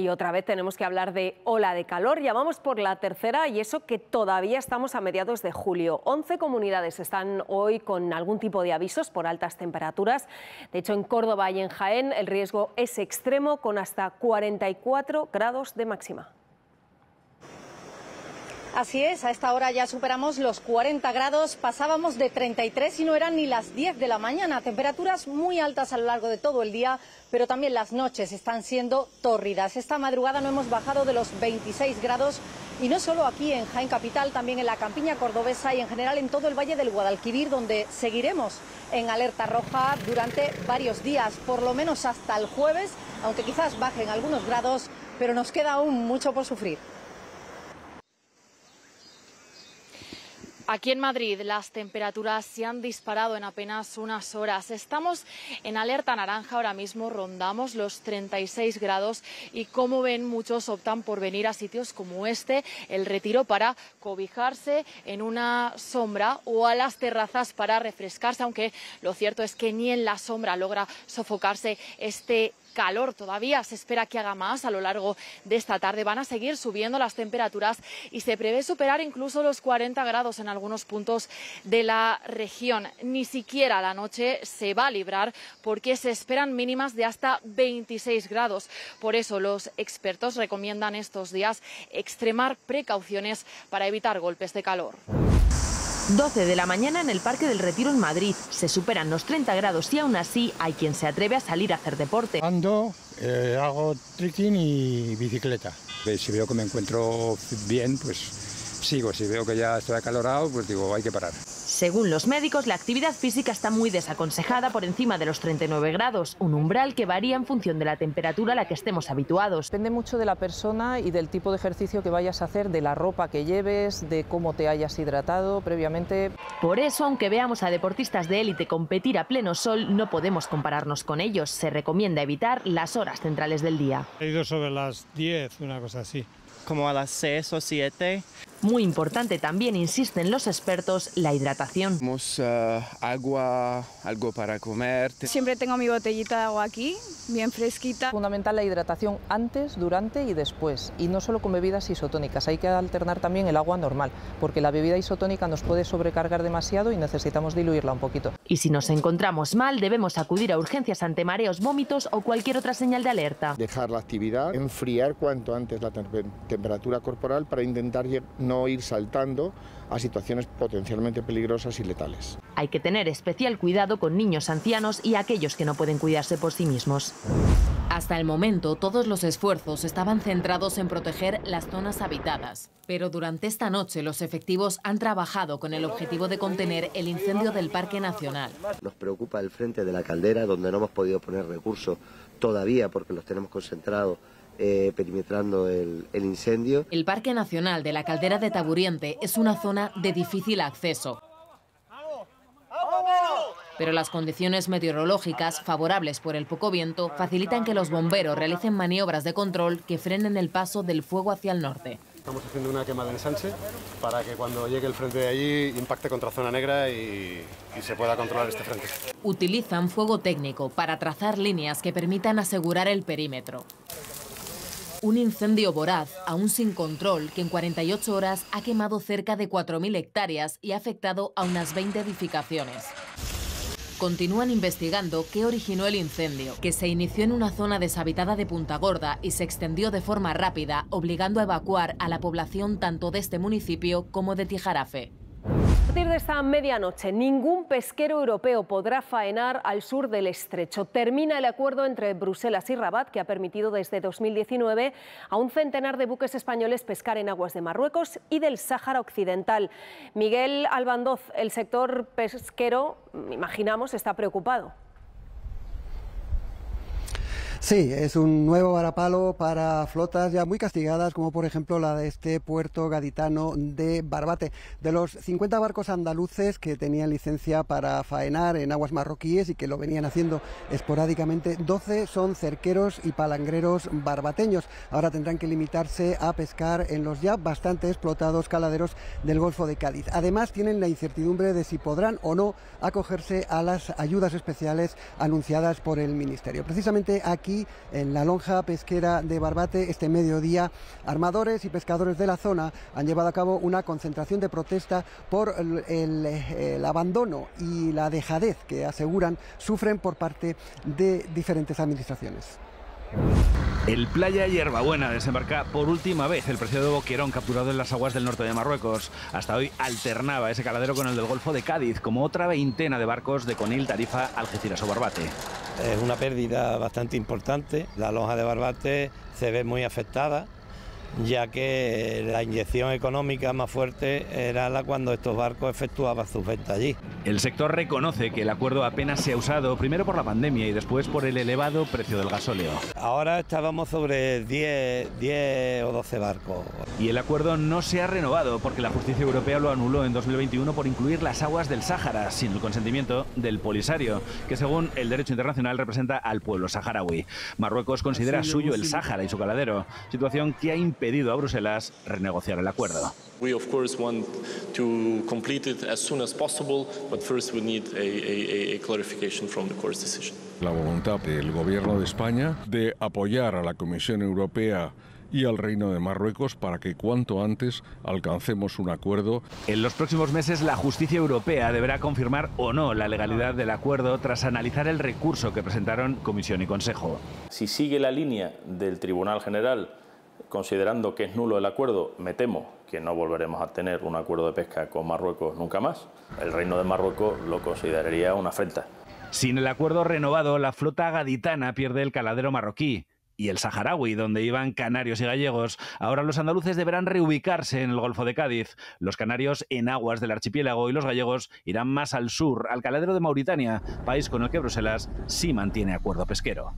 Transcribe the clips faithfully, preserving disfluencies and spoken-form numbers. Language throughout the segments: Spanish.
Y otra vez tenemos que hablar de ola de calor. Ya vamos por la tercera y eso que todavía estamos a mediados de julio. once comunidades están hoy con algún tipo de avisos por altas temperaturas. De hecho, en Córdoba y en Jaén el riesgo es extremo con hasta cuarenta y cuatro grados de máxima. Así es, a esta hora ya superamos los cuarenta grados, pasábamos de treinta y tres y no eran ni las diez de la mañana. Temperaturas muy altas a lo largo de todo el día, pero también las noches están siendo tórridas. Esta madrugada no hemos bajado de los veintiséis grados y no solo aquí en Jaén Capital, también en la campiña cordobesa y en general en todo el Valle del Guadalquivir, donde seguiremos en alerta roja durante varios días, por lo menos hasta el jueves, aunque quizás bajen algunos grados, pero nos queda aún mucho por sufrir. Aquí en Madrid las temperaturas se han disparado en apenas unas horas. Estamos en alerta naranja ahora mismo, rondamos los treinta y seis grados y como ven muchos optan por venir a sitios como este, el Retiro, para cobijarse en una sombra o a las terrazas para refrescarse, aunque lo cierto es que ni en la sombra logra sofocarse este calor. Todavía se espera que haga más a lo largo de esta tarde. Van a seguir subiendo las temperaturas y se prevé superar incluso los cuarenta grados en algunos puntos de la región. Ni siquiera la noche se va a librar porque se esperan mínimas de hasta veintiséis grados. Por eso los expertos recomiendan estos días extremar precauciones para evitar golpes de calor. doce de la mañana en el Parque del Retiro en Madrid. Se superan los treinta grados y aún así hay quien se atreve a salir a hacer deporte. Ando, eh, hago trekking y bicicleta. Si veo que me encuentro bien, pues sigo. Si veo que ya estoy acalorado, pues digo, hay que parar. Según los médicos, la actividad física está muy desaconsejada por encima de los treinta y nueve grados, un umbral que varía en función de la temperatura a la que estemos habituados. Depende mucho de la persona y del tipo de ejercicio que vayas a hacer, de la ropa que lleves, de cómo te hayas hidratado previamente. Por eso, aunque veamos a deportistas de élite competir a pleno sol, no podemos compararnos con ellos. Se recomienda evitar las horas centrales del día. He ido sobre las diez, una cosa así. Como a las seis o siete. Muy importante también, insisten los expertos, la hidratación. Tenemos uh, agua, algo para comer. Siempre tengo mi botellita de agua aquí, bien fresquita. Fundamental la hidratación antes, durante y después. Y no solo con bebidas isotónicas, hay que alternar también el agua normal, porque la bebida isotónica nos puede sobrecargar demasiado y necesitamos diluirla un poquito. Y si nos encontramos mal, debemos acudir a urgencias ante mareos, vómitos o cualquier otra señal de alerta. Dejar la actividad, enfriar cuanto antes la temperatura corporal para intentar no ir saltando a situaciones potencialmente peligrosas y letales. Hay que tener especial cuidado con niños, ancianos y aquellos que no pueden cuidarse por sí mismos. Hasta el momento, todos los esfuerzos estaban centrados en proteger las zonas habitadas. Pero durante esta noche los efectivos han trabajado con el objetivo de contener el incendio del Parque Nacional. Nos preocupa el frente de la caldera, donde no hemos podido poner recursos todavía porque los tenemos concentrados Eh, perimetrando el, el incendio. El Parque Nacional de la Caldera de Taburiente es una zona de difícil acceso. Pero las condiciones meteorológicas, favorables por el poco viento, facilitan que los bomberos realicen maniobras de control que frenen el paso del fuego hacia el norte. Estamos haciendo una quema de ensanche para que cuando llegue el frente de allí impacte contra zona negra y, y se pueda controlar este frente. Utilizan fuego técnico para trazar líneas que permitan asegurar el perímetro. Un incendio voraz, aún sin control, que en cuarenta y ocho horas ha quemado cerca de cuatro mil hectáreas y ha afectado a unas veinte edificaciones. Continúan investigando qué originó el incendio, que se inició en una zona deshabitada de Punta Gorda y se extendió de forma rápida, obligando a evacuar a la población tanto de este municipio como de Tijarafe. A partir de esta medianoche, ningún pesquero europeo podrá faenar al sur del estrecho. Termina el acuerdo entre Bruselas y Rabat, que ha permitido desde dos mil diecinueve a un centenar de buques españoles pescar en aguas de Marruecos y del Sáhara Occidental. Miguel Albandoz, el sector pesquero, imaginamos, está preocupado. Sí, es un nuevo varapalo para flotas ya muy castigadas, como por ejemplo la de este puerto gaditano de Barbate. De los cincuenta barcos andaluces que tenían licencia para faenar en aguas marroquíes y que lo venían haciendo esporádicamente, doce son cerqueros y palangreros barbateños. Ahora tendrán que limitarse a pescar en los ya bastante explotados caladeros del Golfo de Cádiz. Además, tienen la incertidumbre de si podrán o no acogerse a las ayudas especiales anunciadas por el Ministerio. Precisamente aquí aquí en la lonja pesquera de Barbate este mediodía. Armadores y pescadores de la zona han llevado a cabo una concentración de protesta por el, el, el abandono y la dejadez que aseguran sufren por parte de diferentes administraciones. El Playa Hierbabuena desembarca por última vez el preciado boquerón capturado en las aguas del norte de Marruecos. Hasta hoy alternaba ese caladero con el del Golfo de Cádiz, como otra veintena de barcos de Conil, Tarifa, Algeciras o Barbate. Es una pérdida bastante importante. La lonja de Barbate se ve muy afectada, ya que la inyección económica más fuerte era la cuando estos barcos efectuaban sus ventas allí. El sector reconoce que el acuerdo apenas se ha usado, primero por la pandemia y después por el elevado precio del gasóleo. Ahora estábamos sobre diez, diez o doce barcos. Y el acuerdo no se ha renovado porque la justicia europea lo anuló en dos mil veintiuno por incluir las aguas del Sáhara sin el consentimiento del Polisario, que según el derecho internacional representa al pueblo saharaui. Marruecos considera suyo el Sáhara y su caladero, situación que ha impedido a Bruselas renegociar el acuerdo. We of course want to complete it as soon as possible, but first we need a, a, a clarification from the court's decision. La voluntad del Gobierno de España de apoyar a la Comisión Europea y al Reino de Marruecos para que cuanto antes alcancemos un acuerdo. En los próximos meses la justicia europea deberá confirmar o no la legalidad del acuerdo tras analizar el recurso que presentaron Comisión y Consejo. Si sigue la línea del Tribunal General considerando que es nulo el acuerdo, me temo que no volveremos a tener un acuerdo de pesca con Marruecos nunca más. El Reino de Marruecos lo consideraría una afrenta. Sin el acuerdo renovado, la flota gaditana pierde el caladero marroquí y el saharaui, donde iban canarios y gallegos. Ahora los andaluces deberán reubicarse en el Golfo de Cádiz, los canarios en aguas del archipiélago y los gallegos irán más al sur, al caladero de Mauritania, país con el que Bruselas sí mantiene acuerdo pesquero.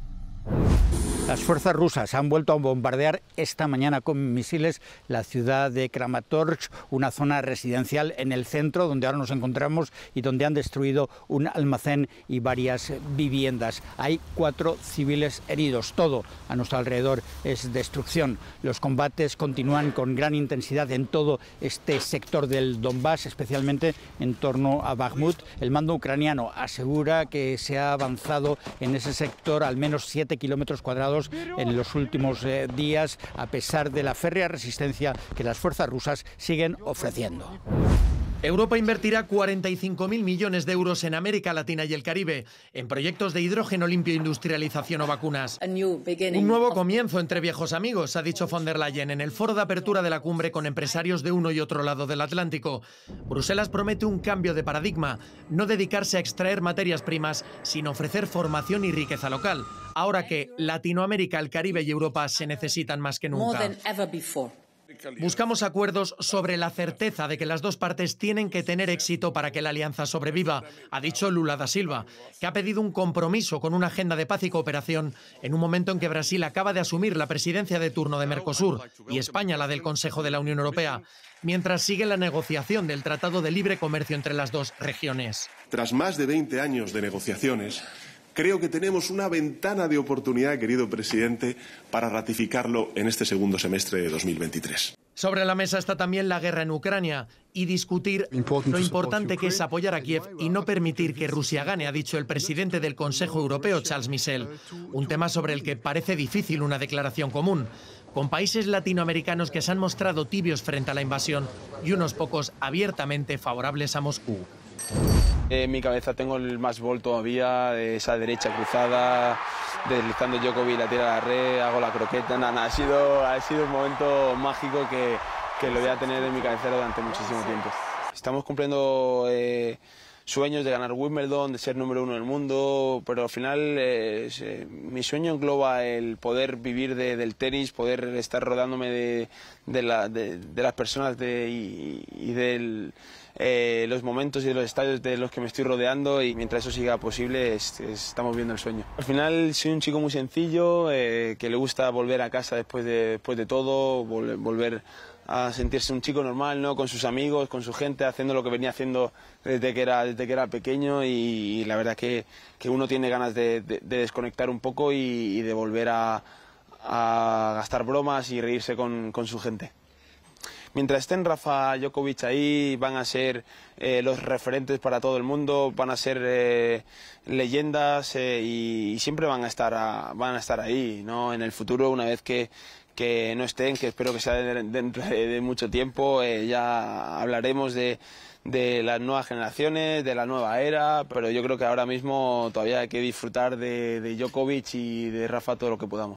Las fuerzas rusas han vuelto a bombardear esta mañana con misiles la ciudad de Kramatorsk, una zona residencial en el centro donde ahora nos encontramos y donde han destruido un almacén y varias viviendas. Hay cuatro civiles heridos. Todo a nuestro alrededor es destrucción. Los combates continúan con gran intensidad en todo este sector del Donbass, especialmente en torno a Bakhmut. El mando ucraniano asegura que se ha avanzado en ese sector al menos siete kilómetros cuadrados en los últimos eh, días, a pesar de la férrea resistencia que las fuerzas rusas siguen ofreciendo. Europa invertirá cuarenta y cinco mil millones de euros en América Latina y el Caribe, en proyectos de hidrógeno limpio, industrialización o vacunas. Un nuevo comienzo entre viejos amigos, ha dicho von der Leyen en el foro de apertura de la cumbre con empresarios de uno y otro lado del Atlántico. Bruselas promete un cambio de paradigma, no dedicarse a extraer materias primas, sino ofrecer formación y riqueza local, ahora que Latinoamérica, el Caribe y Europa se necesitan más que nunca. Buscamos acuerdos sobre la certeza de que las dos partes tienen que tener éxito para que la alianza sobreviva, ha dicho Lula da Silva, que ha pedido un compromiso con una agenda de paz y cooperación en un momento en que Brasil acaba de asumir la presidencia de turno de Mercosur y España la del Consejo de la Unión Europea, mientras sigue la negociación del Tratado de Libre Comercio entre las dos regiones. Tras más de veinte años de negociaciones, creo que tenemos una ventana de oportunidad, querido presidente, para ratificarlo en este segundo semestre de dos mil veintitrés. Sobre la mesa está también la guerra en Ucrania y discutir lo importante que es apoyar a Kiev y no permitir que Rusia gane, ha dicho el presidente del Consejo Europeo, Charles Michel. Un tema sobre el que parece difícil una declaración común, con países latinoamericanos que se han mostrado tibios frente a la invasión y unos pocos abiertamente favorables a Moscú. En mi cabeza tengo el más bol todavía, de esa derecha cruzada, deslizando Djokovic, la tira a la red, hago la croqueta. Nada, ha sido, ha sido un momento mágico que, que lo voy a tener en mi cabecera durante muchísimo tiempo. Estamos cumpliendo eh, sueños de ganar Wimbledon, de ser número uno del mundo, pero al final eh, eh, mi sueño engloba el poder vivir de, del tenis, poder estar rodándome de, de, la, de, de las personas de, y, y del... Eh, los momentos y de los estadios de los que me estoy rodeando, y mientras eso siga posible es, es, estamos viendo el sueño. Al final soy un chico muy sencillo, eh, que le gusta volver a casa después de, después de todo, vol volver a sentirse un chico normal, ¿no? Con sus amigos, con su gente, haciendo lo que venía haciendo desde que era, desde que era pequeño, y, y la verdad que, que uno tiene ganas de, de, de desconectar un poco y, y de volver a, a gastar bromas y reírse con, con su gente. mientras estén Rafa Djokovic ahí, van a ser eh, los referentes para todo el mundo, van a ser eh, leyendas eh, y, y siempre van a estar a, van a estar ahí, ¿no? En el futuro, una vez que que no estén, que espero que sea dentro de, de mucho tiempo, eh, ya hablaremos de, de las nuevas generaciones, de la nueva era, pero yo creo que ahora mismo todavía hay que disfrutar de, de Djokovic y de Rafa todo lo que podamos.